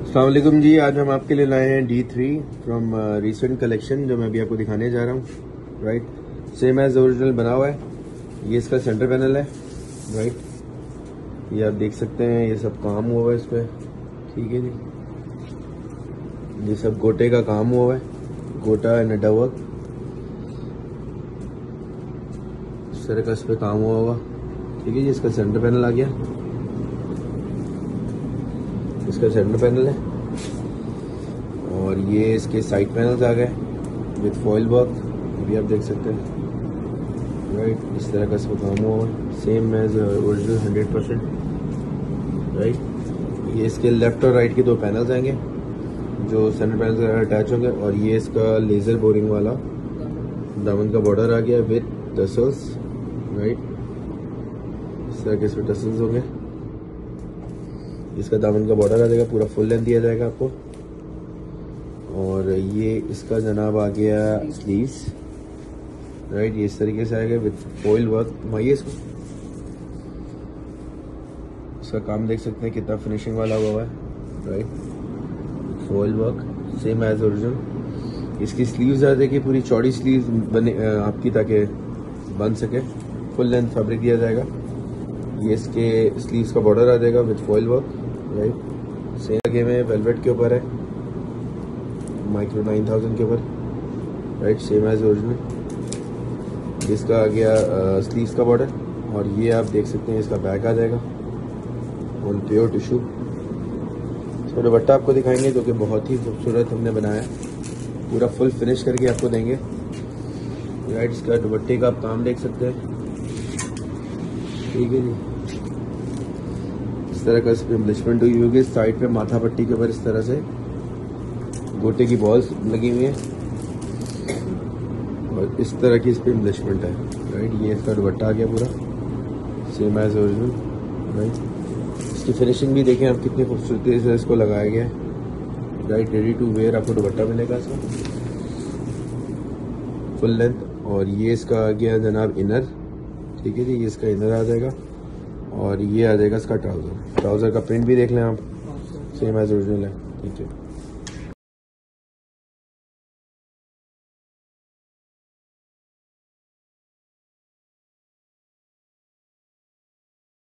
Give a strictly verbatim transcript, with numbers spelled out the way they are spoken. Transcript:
अस्सलाम वालेकुम जी। आज हम आपके लिए लाए हैं D three from recent collection, जो मैं अभी आपको दिखाने जा रहा हूँ। राइट, सेम एज ओरिजिनल बना हुआ है। ये इसका सेंटर पैनल है। राइट, ये आप देख सकते हैं, ये सब काम हुआ हुआ है इस पर। ठीक है जी, ये सब गोटे का काम हुआ है, गोटा एंड अड्डा वर्क, इस तरह का इस पर काम हुआ होगा। ठीक है जी, इसका सेंटर पैनल आ गया, इसका सेंटर पैनल है। और ये इसके साइड पैनल्स आ गए विद फॉइल वर्क, भी आप देख सकते हैं। राइट, इस तरह का इसमें काम हुआ है, same as original hundred percent. Right, ये इसके लेफ्ट और राइट के दो पैनल्स आएंगे जो सेंटर पैनल से अटैच होंगे। और ये इसका लेजर बोरिंग वाला दामन का बॉर्डर आ गया विद टसल्स। राइट, इस तरह के इसमें टसल्स होंगे। इसका दामन का बॉर्डर आ जाएगा, पूरा फुल लेंथ दिया जाएगा आपको। और ये इसका जनाब आ गया स्लीव्स। राइट, ये इस तरीके से आएगा विद फॉइल वर्क। घुमाइए इसको, इसका काम देख सकते हैं कितना फिनिशिंग वाला हुआ है। Right, foil work same as original. इसकी स्लीव्स आ जाएगी, पूरी चौड़ी स्लीव्स बने आपकी, ताकि बन सके। फुल लेंथ फैब्रिक दिया जाएगा। ये इसके स्लीव्स का बॉर्डर आ जाएगा with foil work. Right, same लगे में वेलवेट के ऊपर है, माइक्रो नाइन थाउजेंड के ऊपर। Right, same as original. इसका आ गया स्लीव्स का बॉर्डर। और ये आप देख सकते हैं, इसका बैक आ जाएगा ऑन प्योर टिश्यू। इसका दुपट्टा आपको दिखाएंगे, जो कि बहुत ही खूबसूरत हमने बनाया है, पूरा फुल फिनिश करके आपको देंगे। राइट, इसका दुपट्टे का आप काम देख सकते हैं। ठीक है जी, इस तरह का इस पर एम्बलिशमेंट हुई होगी। साइड पे माथा पट्टी के ऊपर इस तरह से गोटे की बॉल्स लगी हुई है, और इस तरह की इस पर एम्बलिशमेंट है। राइट, ये इसका दुपट्टा आ गया पूरा सेम एज ओरिजिनल। राइट, इसकी फिनिशिंग भी देखें आप, कितनी खूबसूरती से इसको लगाया गया है। राइट, रेडी टू वेयर आपको दुपट्टा मिलेगा इसका फुल लेंथ। और ये इसका आ गया जनाब इनर। ठीक है जी, ये इसका इनर आ जाएगा। और ये आ जाएगा इसका ट्राउज़र। ट्राउज़र का प्रिंट भी देख लें आप, सेम एज ओरिजिनल है। ठीक है।